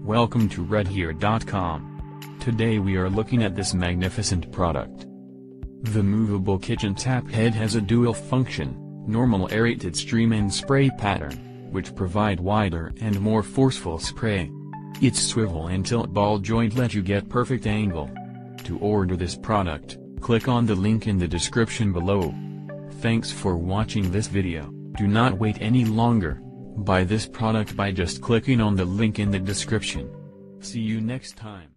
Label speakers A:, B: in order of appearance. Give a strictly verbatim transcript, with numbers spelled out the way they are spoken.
A: Welcome to red here dot com. Today we are looking at this magnificent product. The movable kitchen tap head has a dual function, normal aerated stream and spray pattern, which provide wider and more forceful spray. Its swivel and tilt ball joint let you get perfect angle. To order this product, click on the link in the description below. Thanks for watching this video. Do not wait any longer. Buy this product by just clicking on the link in the description. See you next time.